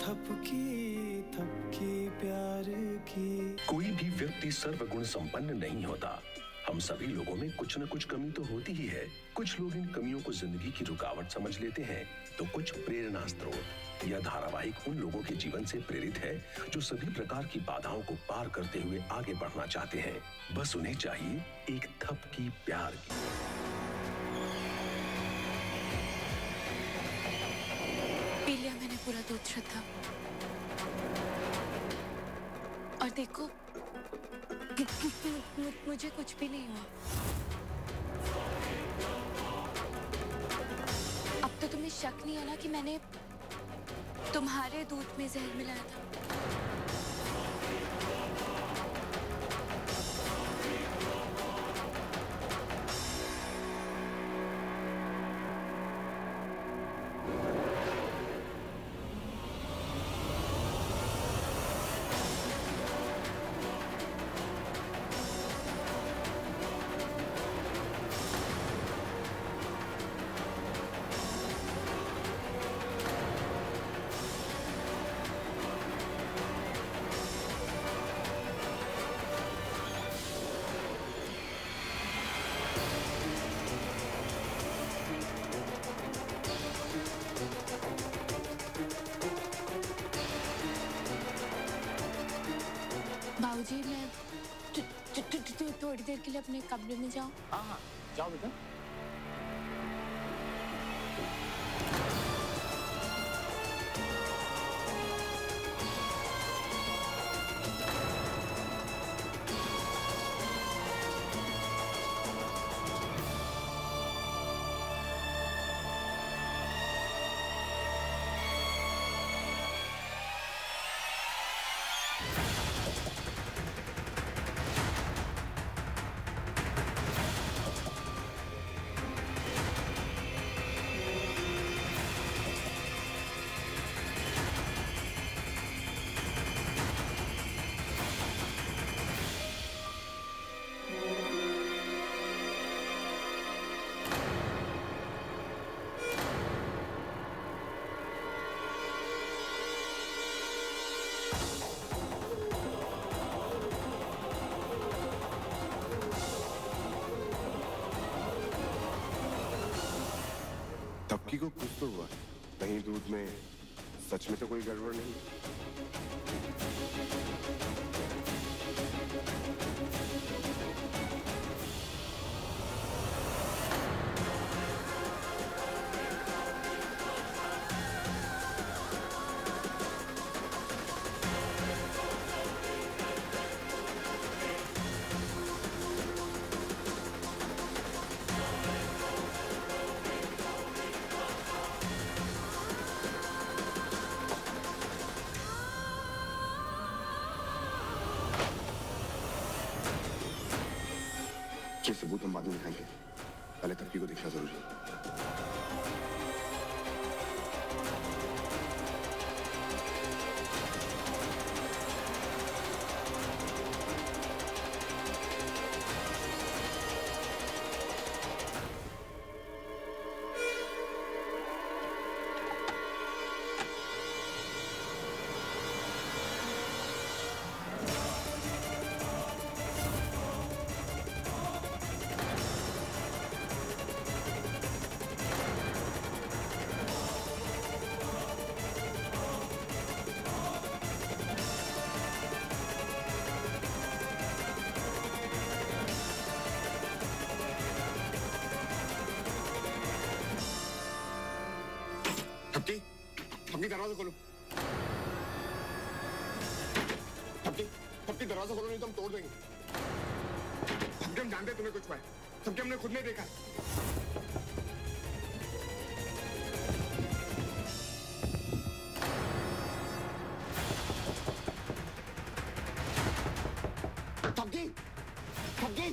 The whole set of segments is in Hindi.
थपकी थपकी प्यार की। कोई भी व्यक्ति सर्वगुण संपन्न नहीं होता। हम सभी लोगों में कुछ न कुछ कमी तो होती ही है। कुछ लोग इन कमियों को जिंदगी की रुकावट समझ लेते हैं, तो कुछ प्रेरणा स्रोत। यह धारावाहिक उन लोगों के जीवन से प्रेरित है जो सभी प्रकार की बाधाओं को पार करते हुए आगे बढ़ना चाहते हैं। बस उन्हें चाहिए एक थपकी प्यार की। पी लिया मैंने पूरा दूध श्रद्धा, और देखो मुझे कुछ भी नहीं हुआ। अब तो तुम्हें शक नहीं है ना कि मैंने तुम्हारे दूध में जहर मिलाया था? बाबूजी, मैं थोड़ी देर के लिए अपने कमरे में जाऊं? हाँ, जाओ बेटा। थपकी को कुछ तो हुआ, कहीं दूध में सच में तो कोई गड़बड़ नहीं। ये सबूत हम बाद में दिखाएंगे, पहले थपकी को देखना जरूरी है। थपकी दरवाजा खोलो। थपकी दरवाजा खोलो, नहीं तो हम तोड़ देंगे। थपकी हम जानते तुम्हें कुछ हुआ है, थपकी हमने खुद नहीं देखा। थपकी, थपकी।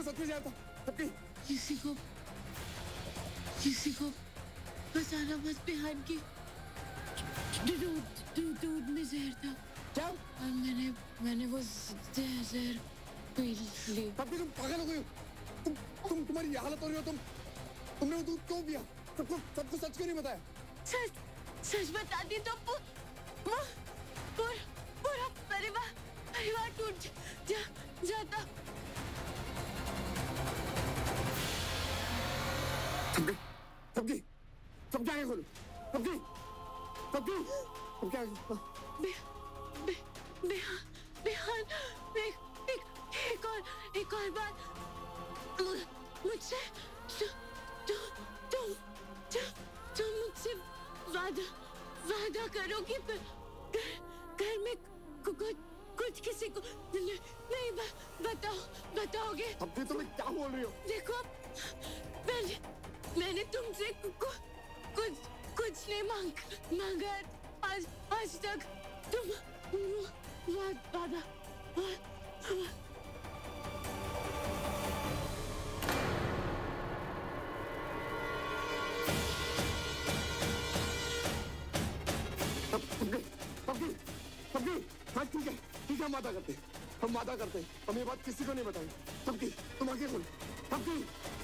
सच में जहर था। थपकी किसी को बताना मत बिहान की दूध में जहर था। क्या? और मैंने वो जहर पी ली। थपकी तुम पागल हो गई हो। तुम्हारी ये हालत हो रही हो। तुमने वो दूध क्यों पिया? सबको सच क्यों नहीं बताया? सच बताती तो पूरा परिवार टूट जाता। थपकी आगे खोलो। थपकी बिहान एक और बात मुझसे तुम मुझसे वादा करो कि घर में कुछ किसी को नहीं बताओगे। थपकी तुम्हें क्या बोल रही हो? देखो मैंने तुमसे कुछ नहीं मांगा आज तक। तुम वादा हाँ ठीक है हम वादा करते हैं। हम ये बात किसी को नहीं बताएंगे। थपकी तुम आगे खोलो। थपकी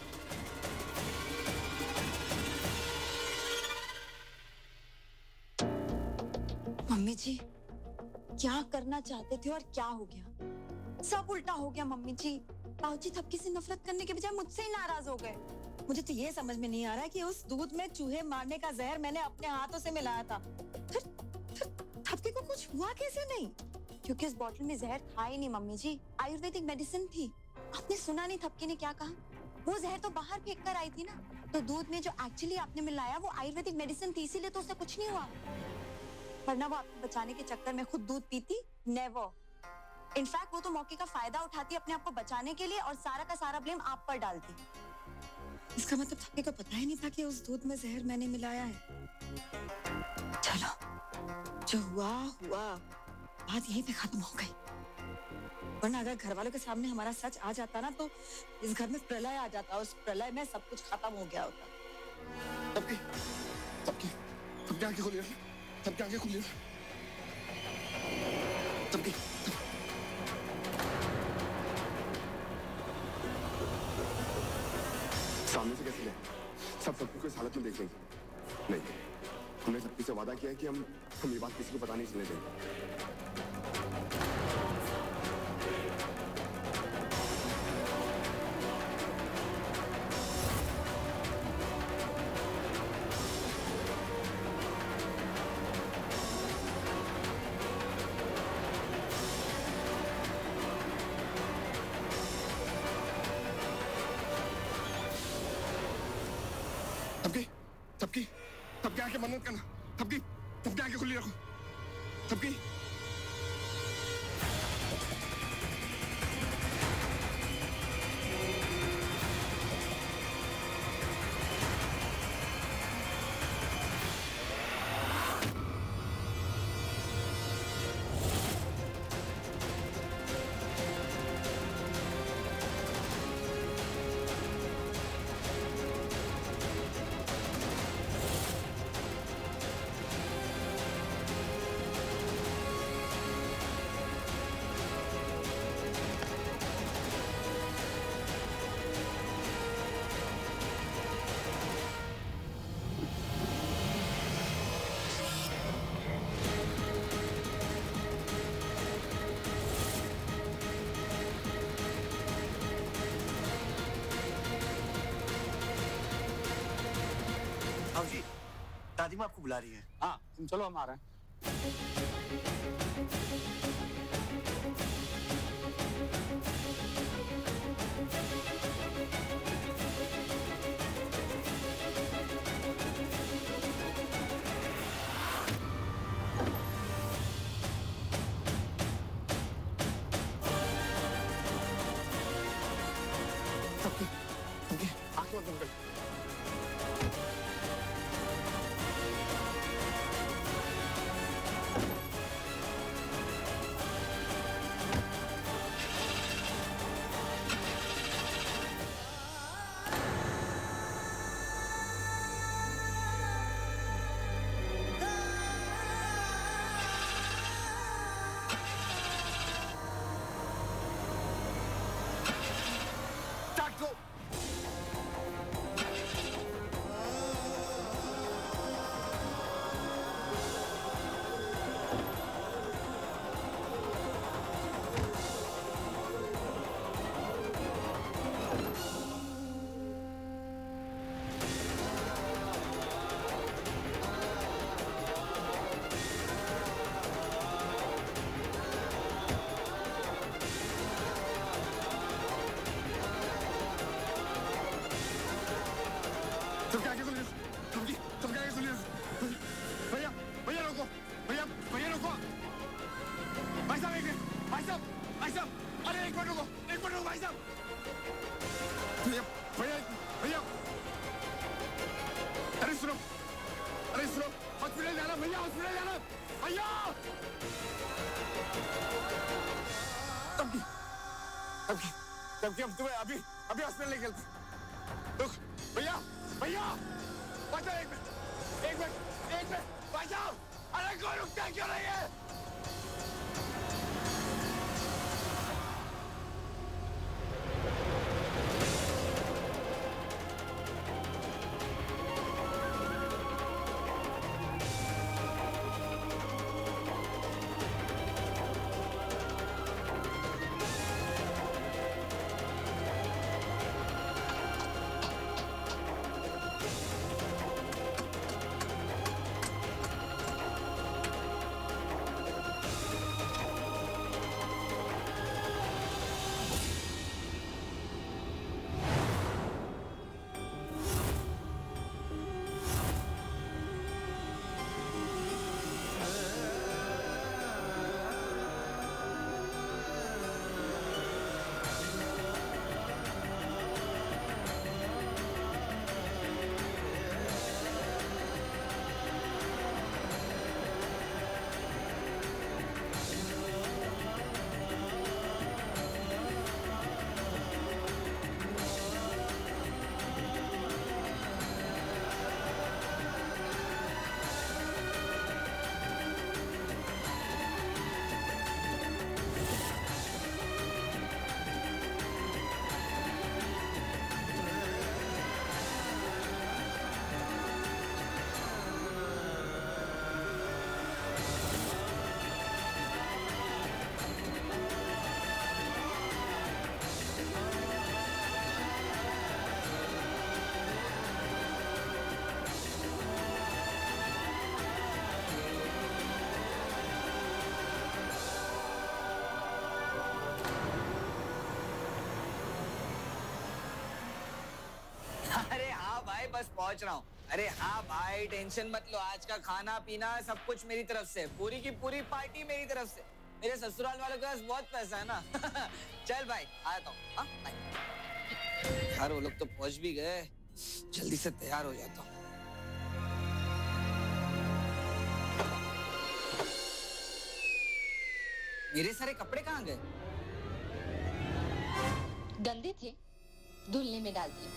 मम्मी जी क्या करना चाहते थे और क्या हो गया? सब उल्टा हो गया मम्मी जी। बाबूजी थपकी से नफरत करने के बजाय मुझसे ही नाराज हो गए। मुझे तो ये समझ में नहीं आ रहा है कि उस दूध में चूहे मारने का जहर मैंने अपने हाथों से मिलाया था। फिर थपकी को कुछ हुआ कैसे नहीं? क्योंकि उस बोतल में जहर था ही नहीं मम्मी जी, आयुर्वेदिक मेडिसिन थी। आपने सुना नहीं थपकी ने क्या कहा? वो जहर तो बाहर फेंक कर आई थी ना। तो दूध में जो एक्चुअली आपने मिलाया वो आयुर्वेदिक मेडिसिन थी, इसीलिए तो उसे कुछ नहीं हुआ। वरना वो आपको बचाने के चक्कर में खुद दूध पीती नेवर। इनफैक्ट वो तो मौके का फायदा उठाती अपने आप को बचाने के लिए और सारा का सारा ब्लेम आप पर डालती। इसका मतलब थपकी को पता ही नहीं था कि उस दूध में जहर मैंने मिलाया है। चलो जो हुआ बात यहीं पे खत्म हो गई। वरना अगर घर वालों के सामने हमारा सच आ जाता ना तो इस घर में प्रलय आ जाता। उस प्रलय में सब कुछ खत्म हो गया होता। थपकी आंखें खोलिए। थपकी आंखें खोलिए। थपकी सामने से कैसे ले? सब थपकी को इस हालत में देख लेंगे। नहीं, हमने थपकी से वादा किया है कि हम ये बात किसी को पता नहीं चलने देंगे। थपकी आंखें बंद मत करना। थपकी आंखें खुली रखो। थपकी दादी माँ आपको बुला रही है। हाँ तुम चलो, हम आ रहे हैं। आंखें बंद कर। सबके आगे सुनिए, सबके आगे सुनिए। भैया भैया रोको, भैया भैया रोको। भाई साहब एक मिनट, भाई साहब, अरे एक मिनट रुको भाई साहब। भैया भैया भैया, अरे सुनो, हॉस्पिटल जाना भैया, हॉस्पिटल जाना भैया। तब हम तुम्हें अभी हॉस्पिटल लेके चलते। रुक भैया भैया, बचाओ एक मिनट बचाओ। अरे कोई रुकता क्यों नहीं है? बस पहुंच रहा हूँ। अरे हाँ भाई, टेंशन मत लो, आज का खाना पीना सब कुछ मेरी तरफ से, पूरी की पूरी पार्टी मेरी तरफ से। मेरे ससुराल वालों के पास बहुत पैसा है ना। चल भाई, आता हूँ। यार वो लोग तो पहुंच भी गए, जल्दी से तैयार हो जाता हूँ। मेरे सारे कपड़े कहाँ गए? गंदे थे, धुलने में डाल दिए।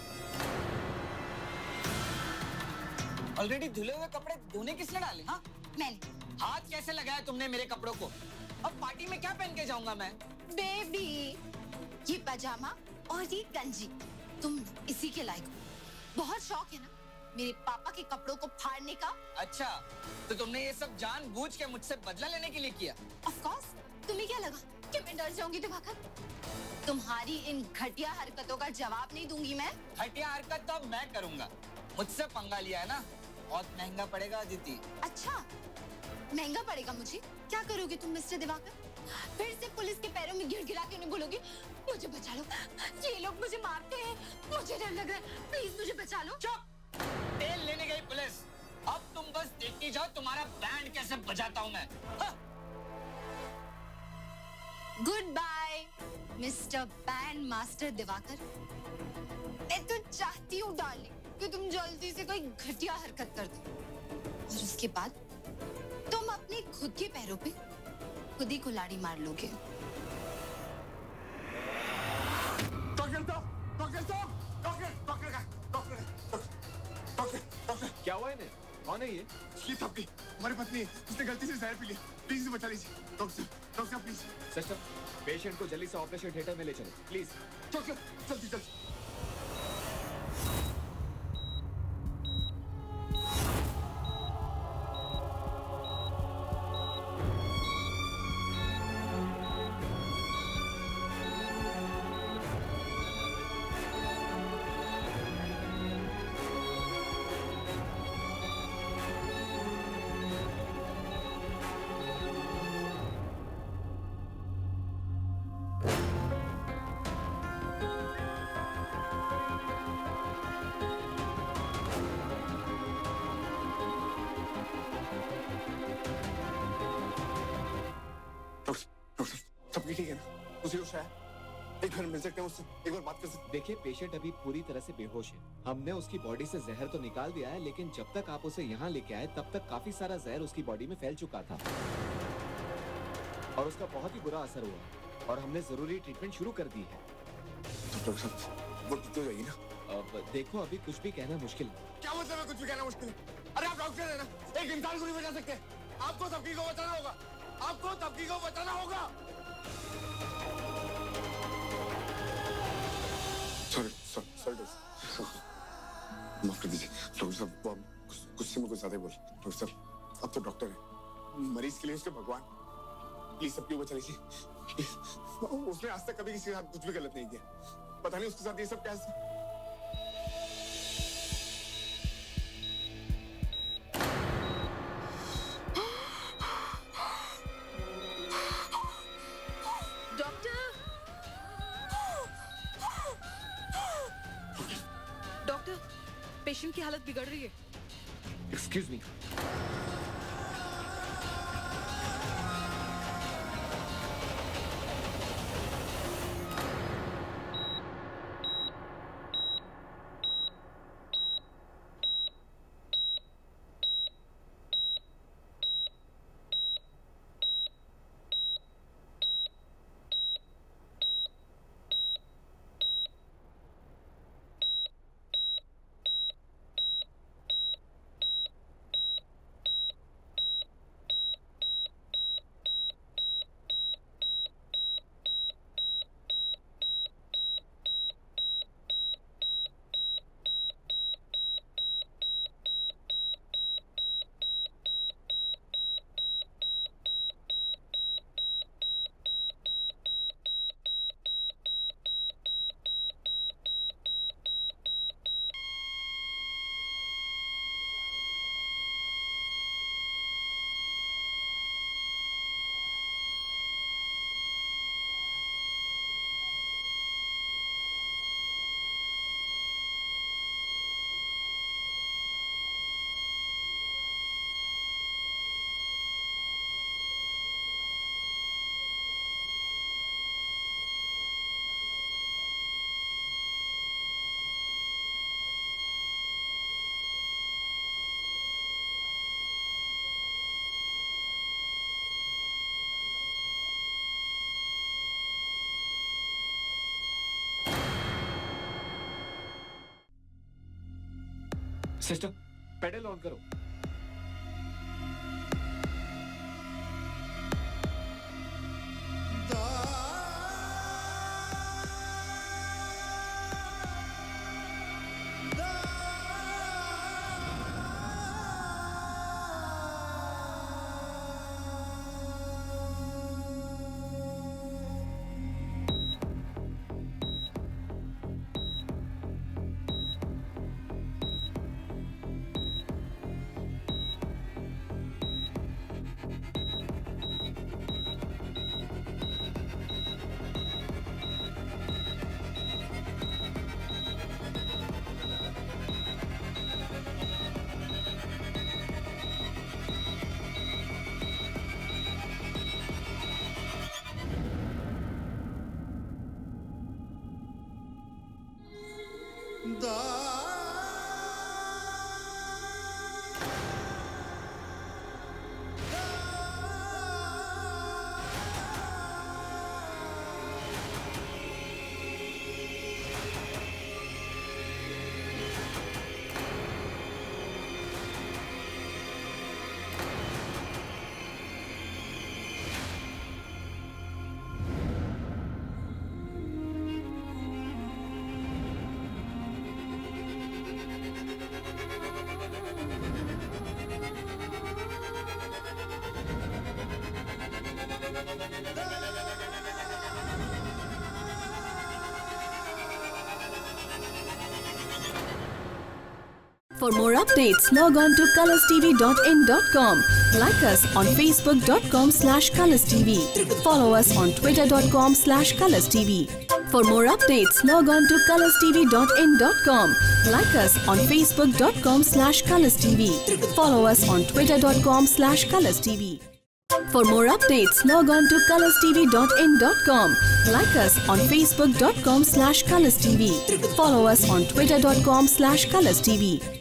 ऑलरेडी धुले हुए कपड़े धोने किसने डाले? हाँ मैंने। हाथ कैसे लगाया तुमने मेरे कपड़ों को? अब पार्टी में क्या पहन के जाऊंगा मैं? बेबी, ये पजामा और ये गंजी तुम इसी के लायक हो। बहुत शौक है ना मेरे पापा के कपड़ों को फाड़ने का? अच्छा, तो तुमने ये सब जानबूझ के मुझसे बदला लेने के लिए किया? Of course. तुम्हें क्या लगा कि मैं डर जाऊंगी दिवाकर? तुम्हारी इन घटिया हरकतों का जवाब नहीं दूंगी मैं। घटिया हरकत तो अब मैं करूंगा। मुझसे पंगा लिया है ना, बहुत महंगा पड़ेगा अदिति। अच्छा, महंगा पड़ेगा मुझे? क्या करोगे तुम मिस्टर दिवाकर? फिर से पुलिस के पैरों में गिड़गिड़ा के उन्हें बोलोगे मुझे बचा लो, ये लोग मुझे मारते हैं, मुझे डर लग रहा है, प्लीज मुझे बचा लो। चुप! तेल लेने गई पुलिस, अब तुम बस देखती जाओ तुम्हारा बैंड कैसे बजाता हूँ मैं। Good bye mister band master Diwakar. मैं तो चाहती हूँ डार्लिंग कि तुम जल्दी से कोई घटिया हरकत कर दो और उसके बाद तुम अपने खुद के पैरों पे खुद ही कुल्हाड़ी मार लोगे। क्या हुआ इन्हें? कौन है ये? थपकी, हमारी पत्नी है, उसने गलती से जहर पी लिया, प्लीज इसे बचा लीजिए। Doctor please. सिस्टर, पेशेंट को जल्दी से ऑपरेशन थिएटर में ले चलो प्लीज। डॉक्टर जल्दी। उसी को शायद एक बार मिल सकते हैं उससे, एक बार बात कर सकते हैं? देखिए पेशेंट अभी पूरी तरह से बेहोश है। हमने उसकी बॉडी से जहर तो निकाल दिया है, लेकिन जब तक आप उसे यहाँ लेके आए तब तक काफी सारा जहर उसकी बॉडी में फैल चुका था और उसका बहुत ही बुरा असर हुआ और हमने जरूरी ट्रीटमेंट शुरू कर दी है। तो डॉक्टर साहब वो ठीक हो जाएगी ना? अब देखो अभी कुछ भी कहना मुश्किल है। क्या मतलब है कुछ भी कहना मुश्किल है? अरे आप डॉक्टर है ना, एक इंसान को नहीं बचा सकते। आपको थपकी को बचाना होगा, आपको थपकी को बचाना होगा। सॉरी माफ कर दीजिए डॉक्टर साहब, वो गुस्से में कुछ ज्यादा बोल। डॉक्टर साहब अब तो डॉक्टर है, मरीज के लिए उसके भगवान। प्लीज सबकी बचा लीजिए। उसने आज तक कभी किसी के साथ कुछ भी गलत नहीं किया, पता नहीं उसके साथ ये सब कैसे। पेशेंट की हालत बिगड़ रही है। Excuse me. Sister pedal on करो। For more updates, log on to colorstv.in.com. Like us on facebook.com/colorstv. Follow us on twitter.com/colorstv. For more updates, log on to colorstv.in.com. Like us on facebook.com/colorstv. Follow us on twitter.com/colorstv. For more updates, log on to colorstv.in.com. Like us on facebook.com/colorstv. Follow us on twitter.com/colorstv.